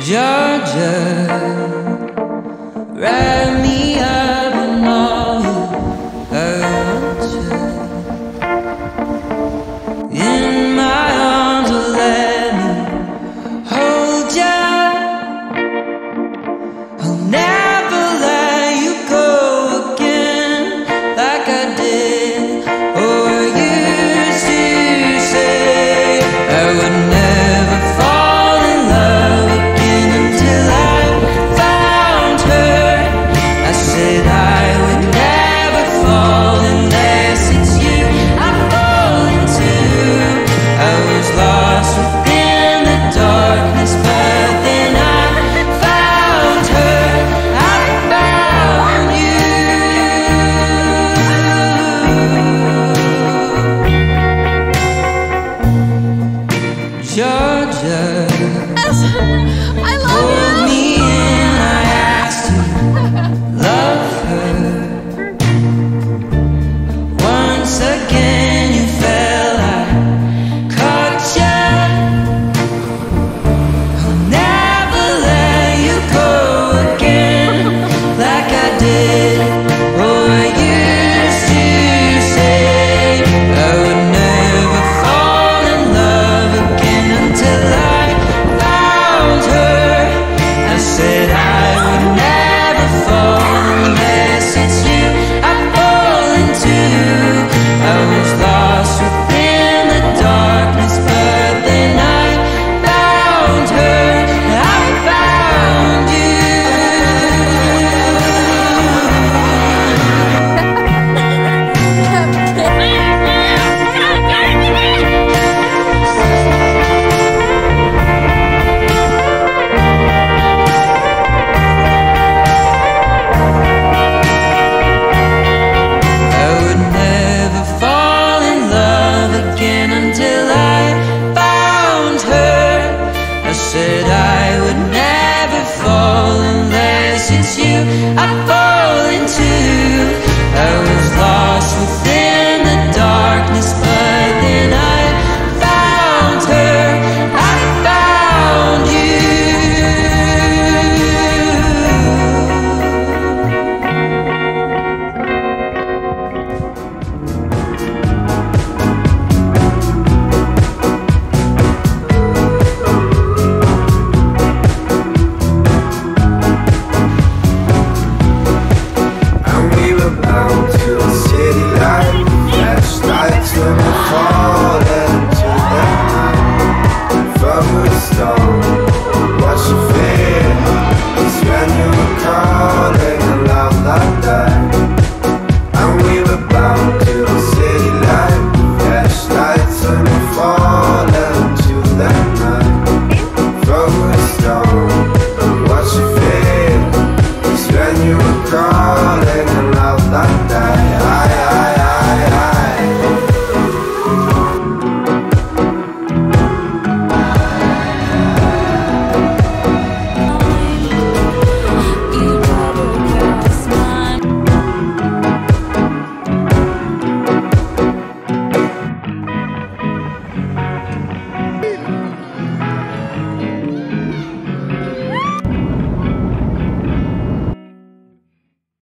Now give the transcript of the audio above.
Georgia, wrap me up in all I want you. In my arms, will let me hold you. I'll never let you go again like I did or used to say. I would never fall in love again until I found her. I said I would never fall unless it's you I fall into. I was lost within the darkness, but then I found her. I found you. Georgia, I love you. hold me in, I asked to love her. Once again you fell, I caught you. I'll never let you go again like I did or used to say. I would never fall in love again until I found her. I said I would never fall unless it's you I fall into. I was lost within the darkness, but then I found her. I found you. I would never fall in love again until I found her. I said I would never fall unless it's you I fall into. I was lost within the darkness, but then I found her. I found you. And we were bound to a city light, flashlights when we fall into the night. From the storm, what you feel is when you were calling aloud like that. And we were bound to a city light, flashlights when we fall into the night. From the storm, what you feel is when you were calling